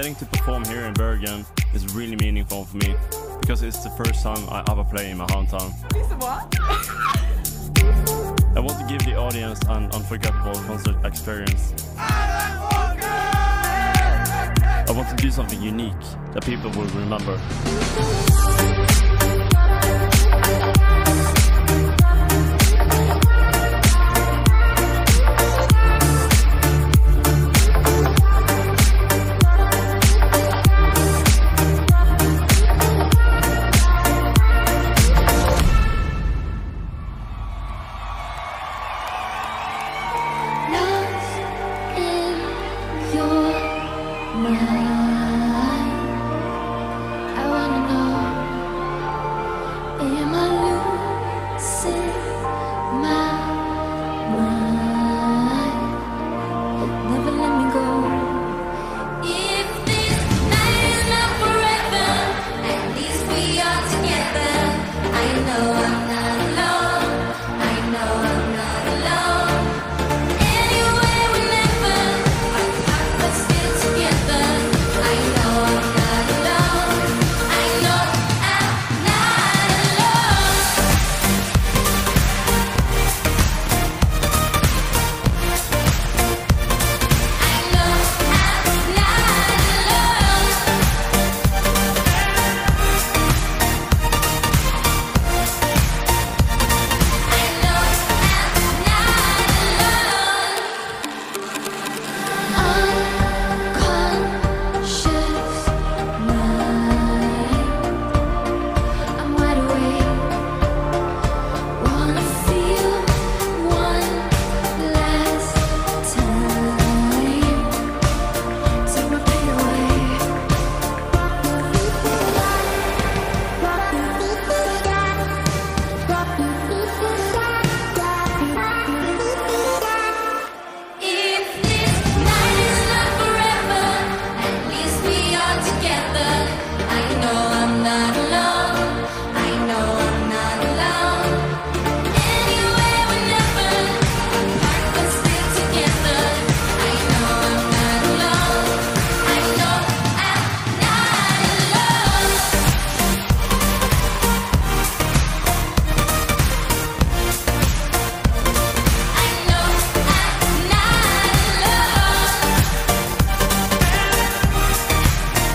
getting to perform here in Bergen is really meaningful for me because it's the first time I ever play in my hometown. I want to give the audience an unforgettable concert experience. I want to do something unique that people will remember.